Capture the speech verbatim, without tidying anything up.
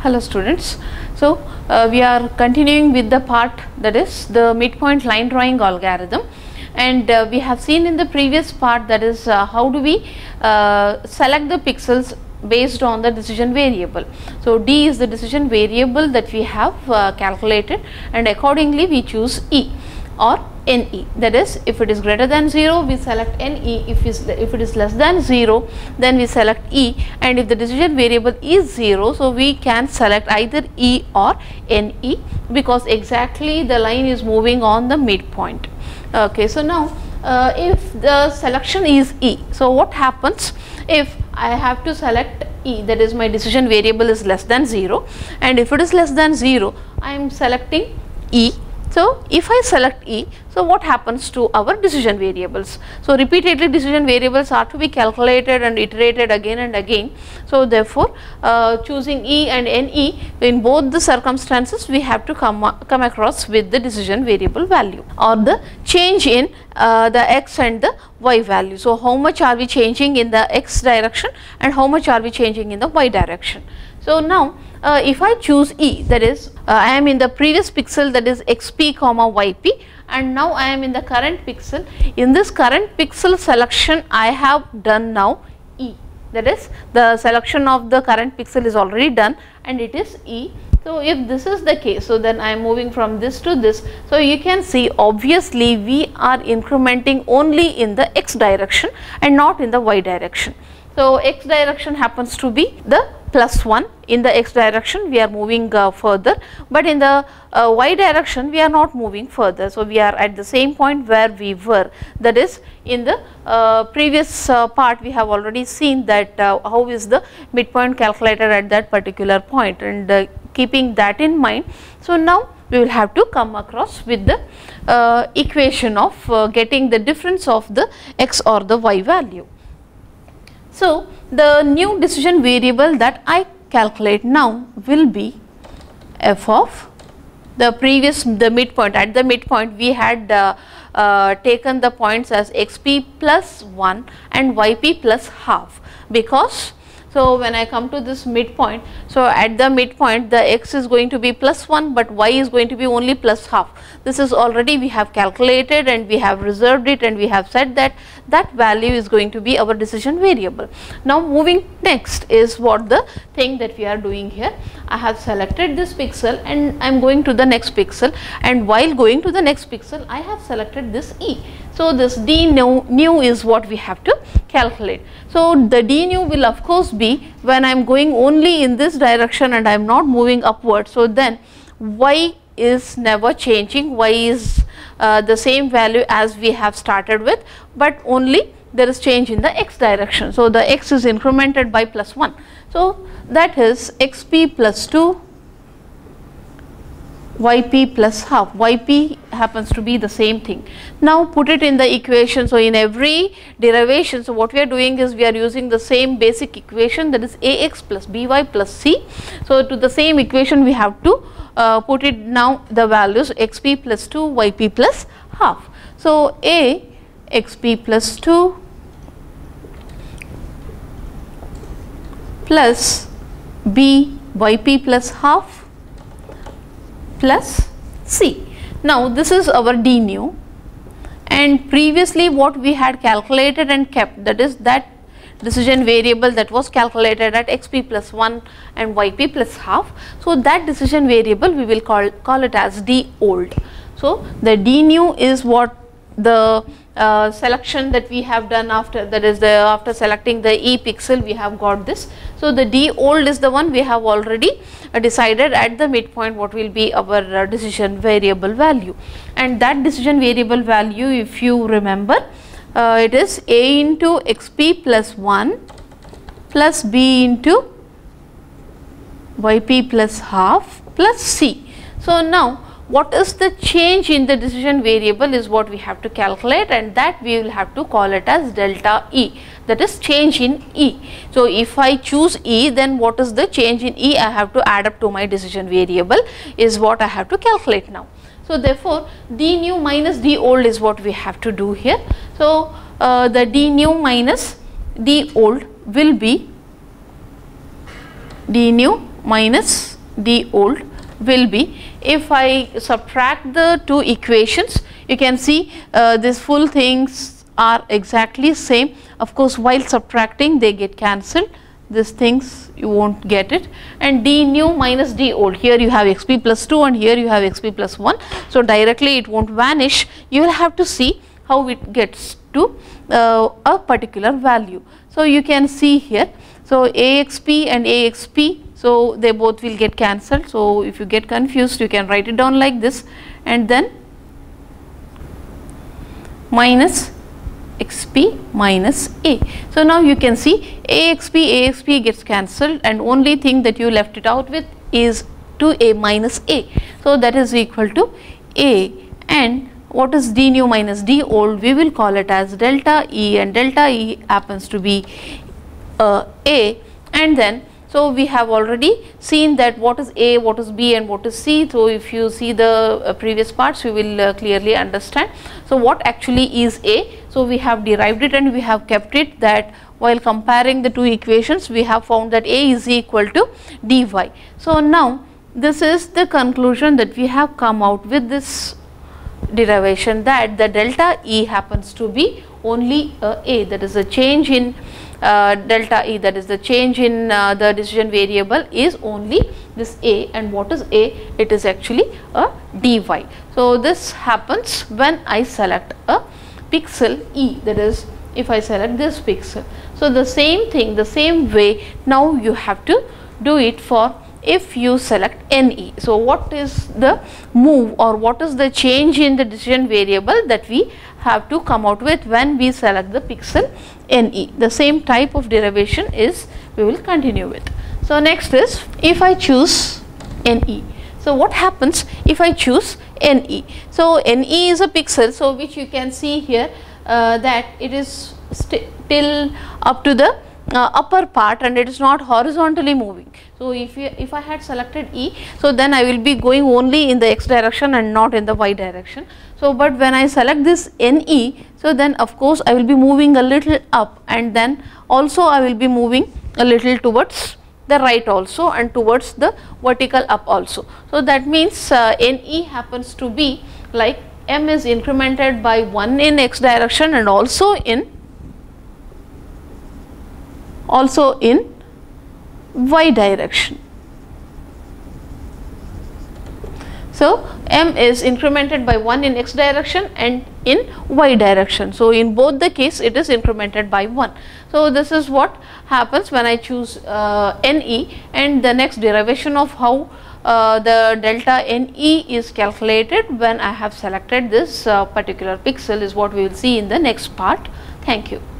Hello students. So uh, we are continuing with the part that is the midpoint line drawing algorithm, and uh, we have seen in the previous part that is uh, how do we uh, select the pixels based on the decision variable. So D is the decision variable that we have uh, calculated, and accordingly we choose E or N E. That is, if it is greater than zero we select N E, if, is, if it is less than zero then we select E, and if the decision variable is zero, so we can select either E or N E because exactly the line is moving on the midpoint. Okay, so now uh, if the selection is E, so what happens if I have to select E, that is my decision variable is less than zero, and if it is less than zero I am selecting E. So if I select E, so what happens to our decision variables? So repeatedly decision variables are to be calculated and iterated again and again. So therefore uh, choosing E and N E, in both the circumstances we have to come, come across with the decision variable value or the change in uh, the X and the Y value. So how much are we changing in the X direction and how much are we changing in the Y direction? So now uh, if I choose E, that is uh, I am in the previous pixel, that is X P comma Y P, and now I am in the current pixel. In this current pixel selection I have done now E, that is the selection of the current pixel is already done and it is E. So if this is the case, so then I am moving from this to this. So you can see obviously we are incrementing only in the X direction and not in the Y direction. So X direction happens to be the plus one, in the X direction we are moving uh, further, but in the uh, Y direction we are not moving further. So we are at the same point where we were, that is in the uh, previous uh, part we have already seen that uh, how is the midpoint calculated at that particular point, and uh, keeping that in mind, so now we will have to come across with the uh, equation of uh, getting the difference of the X or the Y value. So the new decision variable that I calculate now will be f of the previous, the midpoint. At the midpoint we had uh, uh, taken the points as xp plus one and yp plus half, because so when I come to this midpoint, so at the midpoint the X is going to be plus one but Y is going to be only plus half. This is already we have calculated and we have reserved it, and we have said that that value is going to be our decision variable. Now moving next is what the thing that we are doing here. I have selected this pixel and I am going to the next pixel, and while going to the next pixel I have selected this E. So this D new, new is what we have to calculate. So the D new will of course be when I am going only in this direction and I am not moving upward. So then Y is never changing, Y is uh, the same value as we have started with, but only there is change in the X direction. So the X is incremented by plus one. So that is xp plus two, yp plus half. Yp happens to be the same thing. Now put it in the equation. So in every derivation, so what we are doing is we are using the same basic equation, that is ax plus by plus c. So to the same equation we have to uh, put it now the values xp plus two, yp plus half. So a xp plus two plus b yp plus half plus C. Now this is our D new, and previously what we had calculated and kept, that is that decision variable that was calculated at xp plus one and yp plus half. So that decision variable we will call, call it as D old. So the D new is what the uh, selection that we have done after, that is the after selecting the E pixel we have got this. So the D old is the one we have already uh, decided at the midpoint what will be our uh, decision variable value, and that decision variable value, if you remember, uh, it is A into xp plus one plus b into yp plus half plus c. So now what is the change in the decision variable is what we have to calculate, and that we will have to call it as delta E, that is change in E. So if I choose E, then what is the change in E I have to add up to my decision variable is what I have to calculate now. So therefore D new minus D old is what we have to do here. So uh, the D new minus D old will be D new minus d old will be, if I subtract the two equations, you can see uh, these full things are exactly same. Of course, while subtracting they get cancelled, these things you won't get it, and d new minus d old, here you have xp plus two and here you have xp plus one. So directly it won't vanish, you will have to see how it gets to uh, a particular value. So you can see here, so axp and axp, so they both will get cancelled. So if you get confused, you can write it down like this, and then minus xp minus a. So now you can see axp axp gets cancelled, and only thing that you left it out with is two a minus a. So that is equal to a, and what is d new minus d old, we will call it as delta E, and delta E happens to be uh, a. And then so we have already seen that what is A, what is B and what is C. So if you see the uh, previous parts, you will uh, clearly understand. So what actually is A? So we have derived it and we have kept it, that while comparing the two equations we have found that A is equal to dy. So now this is the conclusion that we have come out with this derivation, that the delta E happens to be only uh, A, that is a change in uh, delta E, that is the change in uh, the decision variable is only this A. And what is A? It is actually a dy. So this happens when I select a pixel E, that is if I select this pixel. So the same thing, the same way now you have to do it for if you select N E. So what is the move or what is the change in the decision variable that we have to come out with when we select the pixel N E? The same type of derivation is we will continue with. So next is if I choose N E. So what happens if I choose N E? So N E is a pixel, so which you can see here uh, that it is still up to the Uh, upper part and it is not horizontally moving. So if you, if I had selected E, so then I will be going only in the x direction and not in the y direction. So but when I select this N E, so then of course I will be moving a little up, and then also I will be moving a little towards the right also and towards the vertical up also. So that means uh, N E happens to be like M is incremented by one in x direction and also in also in y direction. So M is incremented by one in x direction and in y direction. So in both the case it is incremented by one. So this is what happens when I choose uh, N E, and the next derivation of how uh, the delta N E is calculated when I have selected this uh, particular pixel is what we will see in the next part. Thank you.